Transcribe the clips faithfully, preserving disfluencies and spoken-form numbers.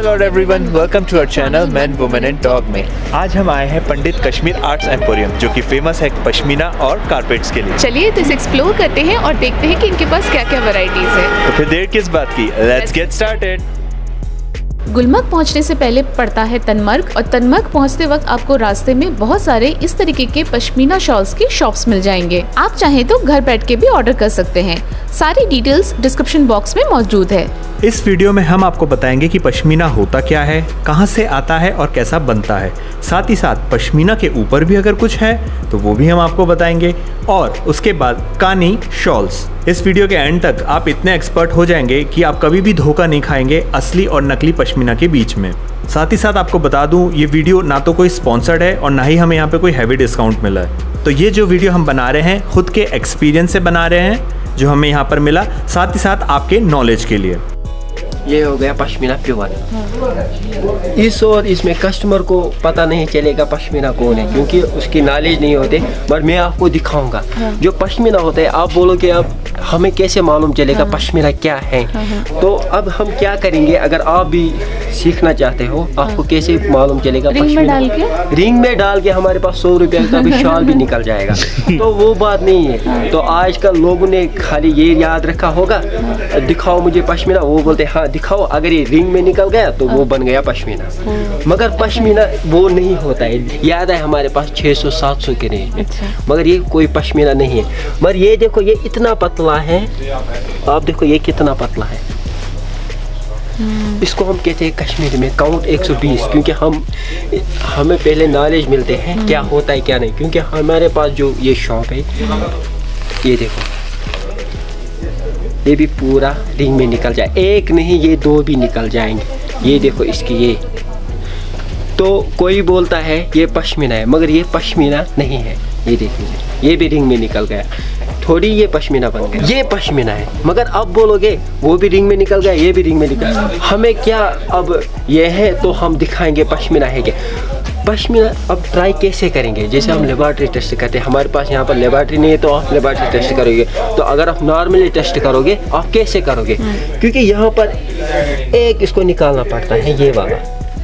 Lord everyone, welcome to our channel man women and dog में। आज हम आए हैं पंडित कश्मीर आर्ट्स एम्पोरियम, जो कि फेमस है पश्मीना और कारपेट्स के लिए। चलिए तो इसे एक्सप्लोर करते हैं और देखते हैं कि इनके पास क्या क्या वैरायटीज है। तो फिर देर किस बात की, लेट्स गेट स्टार्टेड। गुलमर्ग पहुंचने से पहले पड़ता है तनमर्ग, और तनमर्ग पहुंचते वक्त आपको रास्ते में बहुत सारे इस तरीके के पश्मीना शॉल्स की शॉप्स मिल जाएंगे। आप चाहें तो घर बैठ के भी ऑर्डर कर सकते हैं। सारी डिटेल्स डिस्क्रिप्शन बॉक्स में मौजूद है। इस वीडियो में हम आपको बताएंगे कि पश्मीना होता क्या है, कहां से आता है और कैसा बनता है। साथ ही साथ पश्मीना के ऊपर भी अगर कुछ है तो वो भी हम आपको बताएंगे, और उसके बाद कानी शॉल्स। इस वीडियो के एंड तक आप इतने एक्सपर्ट हो जाएंगे कि आप कभी भी धोखा नहीं खाएंगे असली और नकली पश्मीना के बीच में। साथ ही साथ आपको बता दूं, ये वीडियो ना तो कोई स्पॉन्सर्ड है और ना ही हमें यहाँ पे कोई हैवी डिस्काउंट मिला है। तो ये जो वीडियो हम बना रहे हैं खुद के एक्सपीरियंस से बना रहे हैं, जो हमें यहाँ पर मिला, साथ ही साथ आपके नॉलेज के लिए। ये हो गया पश्मीना प्योर। इस और इसमें कस्टमर को पता नहीं चलेगा पश्मीना कौन है, क्योंकि उसकी नॉलेज नहीं होते। पर मैं आपको दिखाऊंगा जो पश्मीना होता है। आप बोलोगे अब हमें कैसे मालूम चलेगा पश्मीना क्या है? तो अब हम क्या करेंगे, अगर आप भी सीखना चाहते हो, आपको कैसे मालूम चलेगा रिंग में डाल के रिंग में डाल के हमारे पास सौ रुपये का भी शॉल भी निकल जाएगा। तो वो बात नहीं है। तो आजकल लोगों ने खाली ये याद रखा होगा, दिखाओ मुझे पश्मीना। वो बोलते हाँ दिखाओ, अगर ये रिंग में निकल गया तो वो बन गया पश्मीना। मगर पश्मीना वो नहीं होता है। याद है हमारे पास छह सौ सात सौ के रेंज में, मगर ये कोई पश्मीना नहीं है। मगर ये देखो, ये इतना पतला है। आप देखो ये कितना पतला है। इसको हम कहते हैं कश्मीरी में काउंट एक सौ बीस, क्योंकि हम हमें पहले नॉलेज मिलते हैं क्या होता है क्या नहीं। क्योंकि हमारे पास जो ये शॉप है, ये देखो, ये भी पूरा रिंग में निकल जाए। एक नहीं, ये दो भी निकल जाएंगे। ये देखो इसकी ये, तो कोई बोलता है ये पश्मीना है, मगर ये पश्मीना नहीं है। ये देखिए, ये भी रिंग में निकल गया। थोड़ी ये पश्मीना बन गया, ये पश्मीना है। मगर अब बोलोगे वो भी रिंग में निकल गया, ये भी रिंग में निकल गया। हमें क्या अब ये है तो हम दिखाएंगे पश्मीना है क्या। पश्मीना अब ट्राई कैसे करेंगे? जैसे हम लेबॉर्ट्री टेस्ट करते हैं। हमारे पास यहाँ पर लेबॉर्ट्री नहीं है तो आप लेबॉर्ट्री टेस्ट करोगे। तो अगर आप नॉर्मली टेस्ट करोगे, आप कैसे करोगे? क्योंकि यहाँ पर एक इसको निकालना पड़ता है, ये वाला,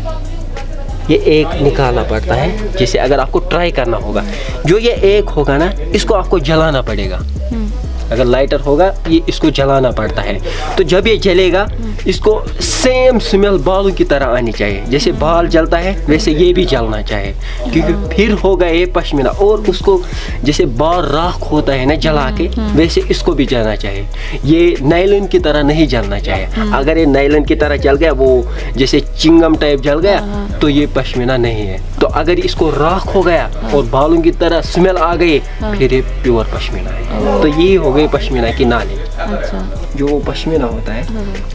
ये एक निकालना पड़ता है। जैसे अगर आपको ट्राई करना होगा, जो ये एक होगा ना, इसको आपको जलाना पड़ेगा। अगर लाइटर होगा, ये इसको जलाना पड़ता है। तो जब ये जलेगा, इसको सेम स्मेल बालों की तरह आनी चाहिए। जैसे बाल जलता है वैसे ये भी जलना चाहिए, क्योंकि फिर होगा ये पश्मीना। और उसको जैसे बाल राख होता है ना जला के, वैसे इसको भी जलना चाहिए। ये नायलन की तरह नहीं जलना चाहिए। अगर ये नायलन की तरह जल गया, वो जैसे चिंगम टाइप जल गया, तो ये पश्मीना नहीं है। तो अगर इसको राख हो गया और बालों की तरह स्मेल आ गई, फिर ये प्योर पश्मीना है। तो ये हो गई पश्मीना की नाली। अच्छा। जो पश्मीना होता है,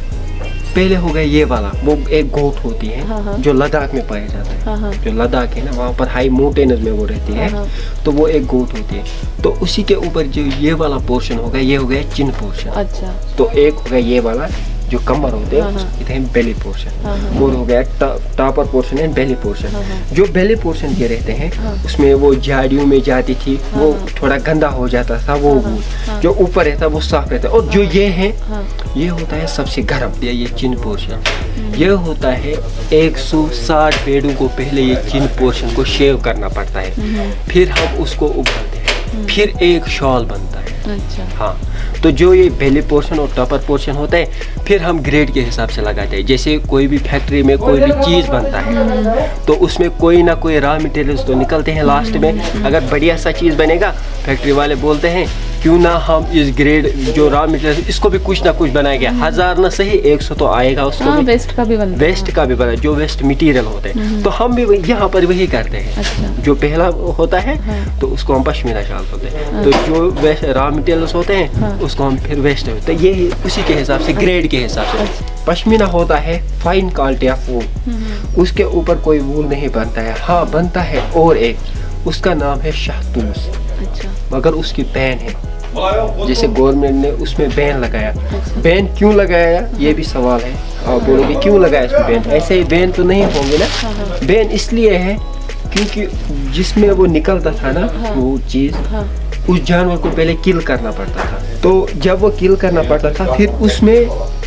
पहले हो गया ये वाला, वो एक गोट होती है जो लद्दाख में पाया जाता है। जो लद्दाख है ना, वहाँ पर हाई माउंटेन्स में वो रहती है, तो वो एक गोट होती है। तो उसी के ऊपर जो ये वाला पोर्शन हो गया, ये हो गया चिन पोर्शन। अच्छा। तो एक हो गया ये वाला जो कमर होते हैं, उसको हैं बेली पोर्शन। वो हो गया topper portion and belly portion. जो बेली पोर्शन के रहते हैं, उसमें वो झाड़ियों में जाती थी, वो थोड़ा गंदा हो जाता था। वो जो ऊपर रहता वो साफ रहता है। और जो ये है, ये होता है सबसे गर्म, ये चिन पोर्शन। ये होता है एक सौ साठ पेड़ों को पहले ये चिन पोर्शन को शेव करना पड़ता है, फिर हम उसको उबालते हैं, फिर एक शॉल बनता है। अच्छा। हाँ, तो जो ये बेली पोर्शन और टॉपर पोर्शन होता है, फिर हम ग्रेड के हिसाब से लगाते हैं। जैसे कोई भी फैक्ट्री में कोई भी चीज़ बनता है, तो उसमें कोई ना कोई रॉ मटेरियल्स तो निकलते हैं लास्ट में। अगर बढ़िया सा चीज़ बनेगा, फैक्ट्री वाले बोलते हैं क्यों ना हम इस ग्रेड जो रॉ मटेरियल, इसको भी कुछ ना कुछ बनाया गया। हजार ना सही एक सौ तो आएगा उसको। हाँ, भी वेस्ट का भी बनता है। वेस्ट का भी बना, जो वेस्ट मटेरियल होते हैं, तो हम भी यहाँ पर वही करते हैं। अच्छा। जो पहला होता है, हाँ, तो उसको हम पश्मीना शॉल बोलते हैं। हाँ। तो जो वेस्ट रॉ मटेरियल्स होते हैं, हाँ, उसको हम फिर वेस्ट होते हैं। ये उसी के हिसाब से, ग्रेड के हिसाब से। अच्छा। पश्मीना होता है फाइन क्वालिटी ऑफ वूल। उसके ऊपर कोई वूल नहीं बनता है। हाँ, बनता है और एक, उसका नाम है शाहतूस। अच्छा। मगर उसकी बैन है। जैसे गवर्नमेंट ने उसमें बैन लगाया। बैन क्यों लगाया, ये भी सवाल है। आप बोलोगे क्यों लगाया इसमें बैन? ऐसे ही बैन तो नहीं होंगे ना। बैन इसलिए है क्योंकि जिसमें वो निकलता था ना, वो चीज़, उस जानवर को पहले किल करना पड़ता था। तो जब वो किल करना पड़ता था, फिर उसमें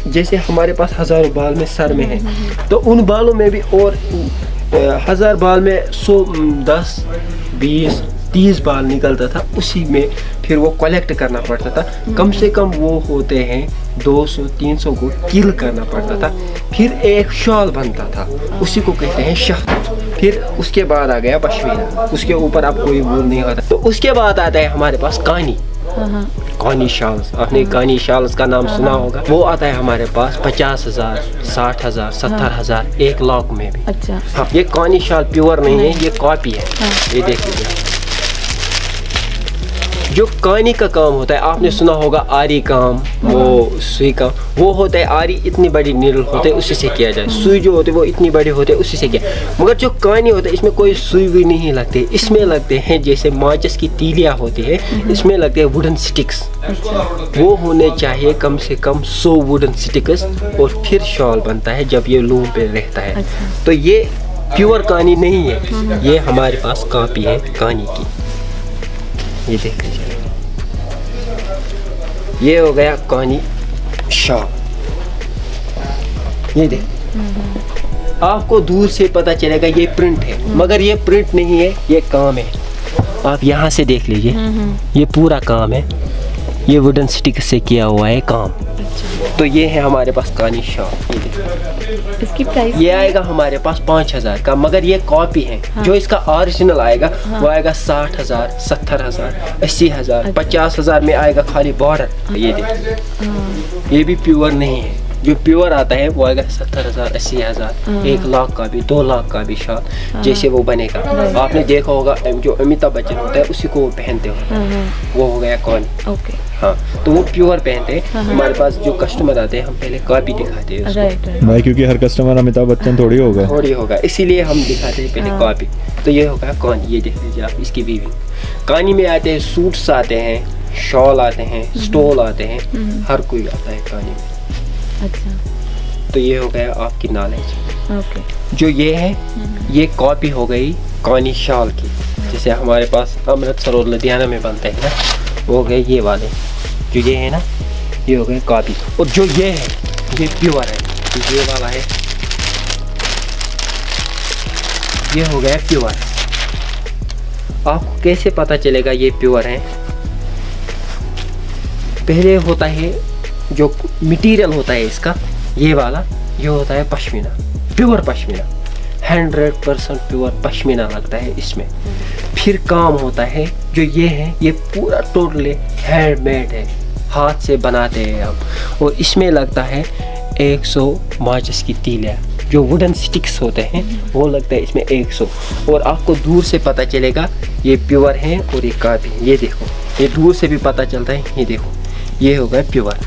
जैसे हमारे पास हजारों बाल में सर में है, तो उन बालों में भी और हजार बाल में सौ दस बीस तीस बाल निकलता था, उसी में फिर वो कलेक्ट करना पड़ता था। कम से कम वो होते हैं दो सौ तीन सौ को किल करना पड़ता था, फिर एक शॉल बनता था, उसी को कहते हैं शहद। फिर उसके बाद आ गया पश्मीना, उसके ऊपर अब कोई वूल नहीं आता। तो उसके बाद आता है हमारे पास कानी, कानी शॉल्स। आपने कानी शॉल्स का नाम सुना होगा। वो आता है हमारे पास पचास हजार साठ हजार सत्तर हजार एक लाख में भी। अच्छा। हाँ, ये कानी शॉल प्योर नहीं है, ये कॉपी है। ये देख लीजिए, जो कानी का काम होता है, आपने सुना होगा आरी काम, वो सुई काम, वो होता है आरी इतनी बड़ी नीडल होते है उसी से किया जाए। सुई जो होते है वो इतनी बड़ी होते है उसी से किया। मगर जो कानी होता है इसमें कोई सुई भी नहीं लगती, इसमें लगते हैं जैसे माचिस की तीलियां होती है, इसमें लगते हैं वुडन स्टिक्स। वो होने चाहिए कम से कम सौ वुडन स्टिक्स, और फिर शॉल बनता है जब ये लूम पे रहता है। तो ये प्योर कानी नहीं है, ये हमारे पास कॉपी है कानी की। ये देख लीजिए, ये हो गया कानी शॉल। ये देख, आपको दूर से पता चलेगा ये प्रिंट है, मगर ये प्रिंट नहीं है, ये काम है। आप यहाँ से देख लीजिए, ये पूरा काम है, ये वुडन स्टिक से किया हुआ है काम। तो ये है हमारे पास कानी शॉल। ये देखो, इसकी प्राइस ये आएगा हमारे पास पाँच हजार का, मगर ये कॉपी है। हाँ। जो इसका ओरिजिनल आएगा, हाँ, वो आएगा साठ हजार सत्तर हजार अस्सी हजार पचास हजार में आएगा खाली बॉर्डर। ये देखिए, हाँ, ये भी प्योर नहीं है। जो प्योर आता है वो आएगा सत्तर हजार अस्सी हजार एक लाख का भी, दो लाख का भी शॉल, जैसे वो बनेगा। आपने देखा होगा जो अमिताभ बच्चन होता है उसी को वो पहनते हो, वो हो गया कौन। ओके। हाँ, तो वो प्योर पहनते हैं। हमारे पास जो कस्टमर आते हैं हम पहले कॉपी दिखाते हैं उसको। भाई क्योंकि हर कस्टमर अमिताभ बच्चन थोड़ी होगा थोड़ी होगा इसीलिए हम दिखाते हैं पहले कॉपी। तो ये होगा कौन, ये देख लीजिए आप, इसकी वीविंग। कानी में आते हैं सूट्स आते हैं, शॉल आते हैं, स्टोल आते हैं, हर कोई आता है कानी में। अच्छा। तो ये हो गया आपकी नॉलेज। ओके। जो ये है ये कॉपी हो गई कानी शॉल की, जैसे हमारे पास अमृतसर और लुधियाना में बनते हैं ना, वो हो गए ये वाले। जो ये है ना, ये हो गए कॉपी। और जो ये है ये प्योर है, तो ये वाला है, ये हो गया प्योर। आपको कैसे पता चलेगा ये प्योर है? पहले होता है जो मटेरियल होता है इसका, ये वाला, ये होता है pashmina, pure pashmina, hundred percent pure pashmina लगता है इसमें। फिर काम होता है जो ये है, ये पूरा टोटली हैंडमेड है, हाथ से बनाते हैं हम, और इसमें लगता है एक सौ माचिस की तीलियाँ, जो वुडन स्टिक्स होते हैं वो लगता है इसमें एक सौ। और आपको दूर से पता चलेगा ये प्योर है और ये कॉपी है। ये देखो, ये दूर से भी पता चलता है। ये देखो, ये होगा प्योर,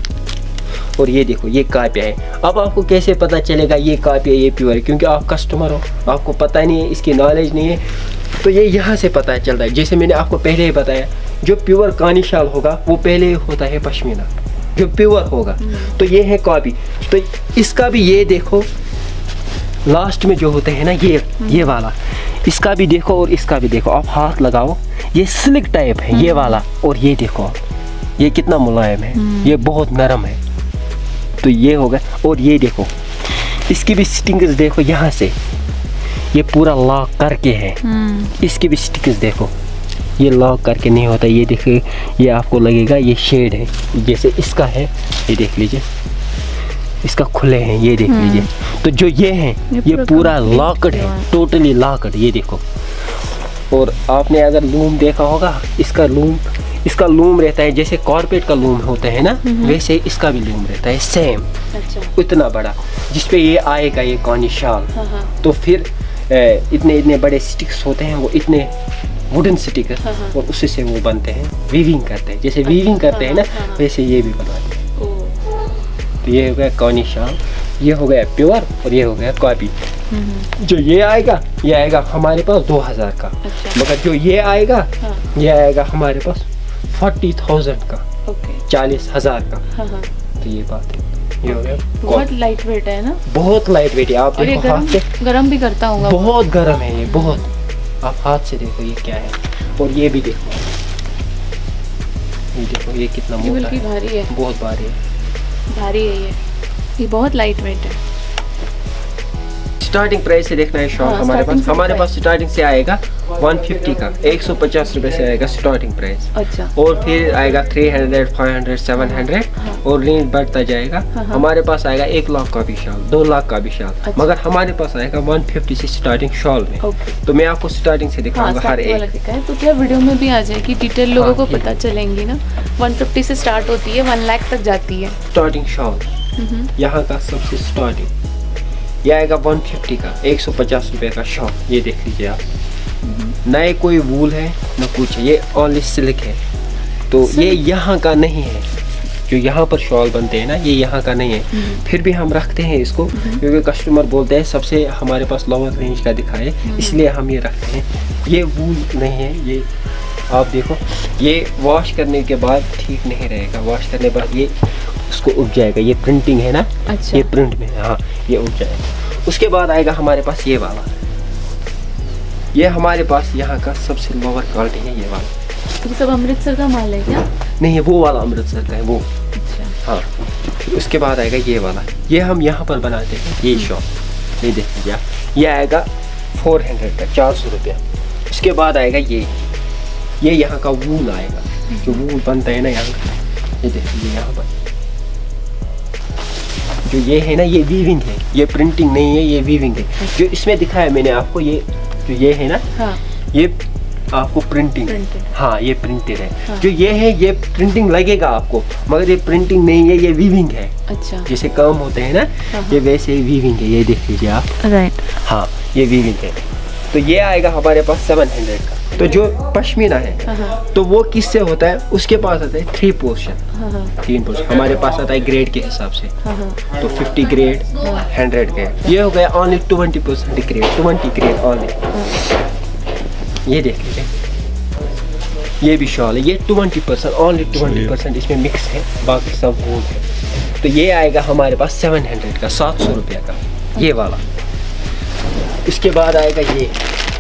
और ये देखो ये कॉपी है। अब आपको कैसे पता चलेगा ये कॉपी है ये प्योर है? क्योंकि आप कस्टमर हो, आपको पता नहीं है, इसकी नॉलेज नहीं है, तो ये यहाँ से पता चलता है। जैसे मैंने आपको पहले ही बताया, जो प्योर कानी शाल होगा वो पहले होता है पश्मीना, जो प्योर होगा। तो ये है कॉपी। तो इसका भी ये देखो, लास्ट में जो होते हैं ना ये ये वाला, इसका भी देखो और इसका भी देखो, आप हाथ लगाओ, ये स्लिक टाइप है ये वाला, और ये देखो ये कितना मुलायम है, ये बहुत नरम है। तो ये होगा, और ये देखो इसकी भी स्टिंग्स देखो, यहाँ से ये पूरा लॉक करके है, इसकी भी स्टिंग्स देखो, ये लॉक करके नहीं होता। ये देखिए, ये आपको लगेगा ये शेड है जैसे इसका है, ये देख लीजिए, इसका खुले हैं, ये देख लीजिए। तो जो ये है ये, ये पूरा लॉकड है, टोटली लॉकड, ये देखो। और आपने अगर लूम देखा होगा, इसका लूम इसका लूम रहता है जैसे कॉर्पेट का लूम होता है ना, वैसे इसका भी लूम रहता है सेम। अच्छा। उतना बड़ा, जिसपे ये आएगा ये कानी शाल। तो फिर ए, इतने इतने बड़े स्टिक्स होते हैं, वो इतने वुडन स्टिक, और उसी से वो बनते हैं, वीविंग करते हैं। जैसे वीविंग करते हैं ना, वैसे ये भी बनाते हैं। तो ये हो गया कानी शाल, ये हो गया प्योर, और ये हो गया कॉपी। जो ये आएगा ये आएगा हमारे पास दो हजार का। अच्छा। मगर जो ये आएगा, हाँ, ये आएगा हमारे पास फोर्टी थाउजेंड का, चालीस हजार का। हाँ हाँ। तो ये बात है, ये हो गया। बहुत लाइट वेट है ना, बहुत लाइट वेट है। आप देखो हाथ से, गरम भी करता होगा, बहुत गरम है ये, बहुत। आप हाथ से देखो ये क्या है, और ये भी देखो, ये देखो ये कितना मोटा है, भारी है, बहुत भारी है, भारी है ये ये बहुत लाइट वेट है। स्टार्टिंग प्राइस से देखना है शॉल हाँ, हमारे पास starting हमारे से पास स्टार्टिंग से आएगा एक सौ पचास का, एक सौ पचास रुपए से आएगा स्टार्टिंग प्राइस। अच्छा। और फिर आएगा तीन सौ, पाँच सौ, सात सौ हाँ। और रेंज बढ़ता जाएगा। हाँ, हाँ। हमारे पास आएगा एक लाख का भी शॉल, दो लाख का भी शॉल, अच्छा। मगर हमारे पास आएगा एक सौ पचास से स्टार्टिंग शॉल में। ओके। तो मैं आपको स्टार्टिंग से हाँ, दिखाऊंगा हर starting वाला एक। दिखा है तो क्या वीडियो में भी आ जाएगी डिटेल, लोगों हाँ, को ठीक पता है। चलेंगी ना। एक सौ पचास से स्टार्ट होती है, एक लाख तक जाती है। स्टार्टिंग शॉल यहाँ का सबसे स्टार्टिंग ये आएगा एक सौ पचास का, एक सौ पचास रुपए का शॉल। ये देख लीजिए आप, नए कोई वूल है न कुछ है, ये ओनली सिल्क है। तो ये यहाँ का नहीं है, जो यहाँ पर शॉल बनते हैं ना, ये यहाँ का नहीं है। फिर भी हम रखते हैं इसको क्योंकि कस्टमर बोलते हैं सबसे हमारे पास लोअर रेंज का दिखाए, इसलिए हम ये रखते हैं। ये वूल नहीं है, ये आप देखो, ये वॉश करने के बाद ठीक नहीं रहेगा। वॉश करने के बाद ये उसको उग जाएगा। ये प्रिंटिंग है ना, अच्छा। ये प्रिंट में है, हाँ ये उग जाएगा। उसके बाद आएगा हमारे पास ये वाला, ये हमारे पास यहाँ का सबसे लोअर क्वालिटी है ये वाला। ये सब अमृतसर का माल है क्या? नहीं है, वो वाला अमृतसर का है वो। अच्छा। हाँ, फिर उसके बाद आएगा ये वाला, ये हम यहाँ पर बनाते हैं ये शॉप। ये देख लीजिए आप, ये आएगा फोर हंड्रेड का, चार सौ रुपया। उसके बाद आएगा ये ये यहाँ का वूल आएगा, जो वूल बनता है ना यहाँ का। ये देख लीजिए यहाँ पर जो ये है ना, ये वीविंग है, ये प्रिंटिंग नहीं है, ये वीविंग है। जो इसमें दिखाया मैंने आपको, ये जो ये है ना, हाँ। ये आपको प्रिंटिंग, Printed। हाँ ये प्रिंटेड है। हाँ। जो ये है ये प्रिंटिंग लगेगा आपको, मगर ये प्रिंटिंग नहीं है, ये वीविंग है। अच्छा। जैसे काम होते हैं ना, हाँ। ये वैसे ही वीविंग है। ये देख लीजिए आप, राइट। हाँ ये वीविंग है। तो ये आएगा हमारे पास सेवन हंड्रेड का। तो जो पश्मीना है हाँ। तो वो किससे होता है, उसके पास आता है थ्री पोर्शन, हाँ। तीन पोर्शन। हमारे पास आता है ग्रेड के हिसाब से, हाँ। तो फिफ्टी ग्रेड, हंड्रेड ग्रेड। ये हो गया only twenty percent grade, twenty grade only. ये देख लीजिए, ये भी शॉल है, ये twenty percent only twenty percent इसमें मिक्स है, बाकी सब वूल है। तो ये आएगा हमारे पास सेवन हंड्रेड का, सात सौ रुपया का ये वाला। उसके बाद आएगा ये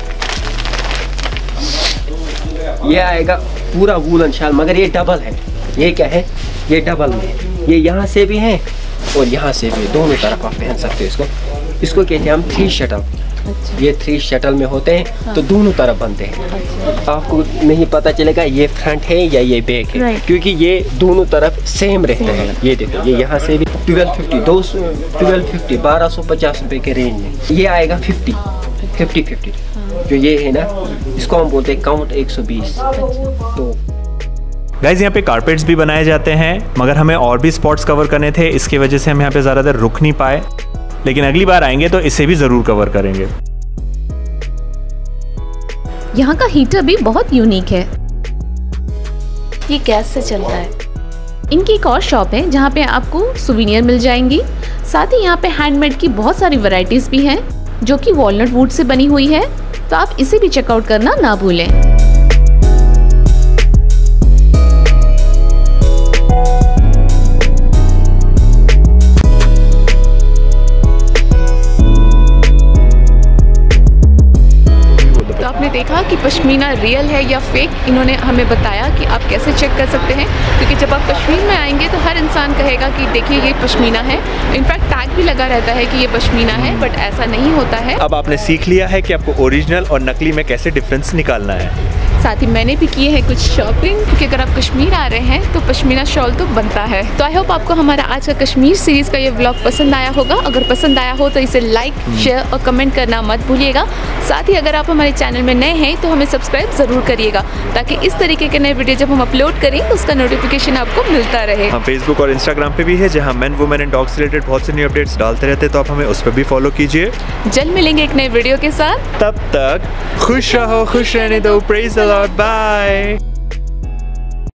ये आएगा पूरा वूलन शाल, मगर ये डबल है। ये क्या है, ये डबल में है, ये यहाँ से भी है और यहाँ से भी, दोनों तरफ आप पहन सकते हो इसको। इसको कहते हैं हम थ्री शटल। अच्छा। ये थ्री शटल में होते हैं, हाँ। तो दोनों तरफ बनते हैं। अच्छा। आपको नहीं पता चलेगा ये फ्रंट है या ये बैक है, right। क्योंकि ये दोनों तरफ सेम रहते हैं। ये देखो, ये यहाँ से भी ट्वेल्व फिफ्टी, दो सौ ट्वेल्व फिफ्टी, बारह सौ पचास रुपए के रेंज में। ये आएगा फिफ्टी फिफ्टी फिफ्टी। जो ये है ना, इसको हम बोलते हैं काउंट एक सौ बीस। तो गाइज यहाँ पे कारपेट्स भी बनाए जाते हैं, मगर हमें और भी स्पॉट्स कवर करने थे, इसकी वजह से हम यहाँ पे ज़्यादा देर रुक नहीं पाए। लेकिन अगली बार आएंगे तो इसे भी ज़रूर कवर करेंगे। यहाँ का हीटर भी बहुत यूनिक है, ये गैस से चलता है। इनकी एक और शॉप है जहाँ पे आपको सुवीनियर मिल जाएंगी। साथ ही यहाँ पे हैंडमेड की बहुत सारी वैरायटीज भी हैं जो कि वॉलनट वुड से बनी हुई है, तो आप इसे भी चेकआउट करना ना भूलें। तो आपने देखा कि पश्मीना रियल है या फेक, इन्होंने हमें बताया कि आप कैसे चेक कर सकते हैं, क्योंकि जब आप कश्मीर में आएंगे तो हर इंसान कहेगा कि देखिए ये पश्मीना है। इनफैक्ट टैग भी लगा रहता है कि ये पश्मीना है, बट ऐसा नहीं होता है। अब आपने सीख लिया है कि आपको ओरिजिनल और नकली में कैसे डिफरेंस निकालना है। साथ ही मैंने भी किए हैं कुछ शॉपिंग, क्योंकि अगर आप कश्मीर आ रहे हैं तो पश्मीना शॉल तो बनता है। तो आई होप आपको हमारा आज का कश्मीर सीरीज का ये व्लॉग पसंद आया होगा। अगर पसंद आया हो तो इसे लाइक, शेयर और कमेंट करना मत भूलिएगा। साथ ही अगर आप हमारे चैनल में नए हैं तो हमें सब्सक्राइब जरूर करिएगा, ताकि इस तरीके के नए वीडियो जब हम अपलोड करें उसका नोटिफिकेशन आपको मिलता रहे। हम फेसबुक और इंस्टाग्राम पे भी है, जहाँ men women and dogs related बहुत से न्यू अपडेट्स डालते रहते हैं, तो आप हमें उस पर भी फॉलो कीजिए। जल्द मिलेंगे एक नए वीडियो के साथ, तब तक खुश रहो, खुश रहने दो। Praise the lord, bye.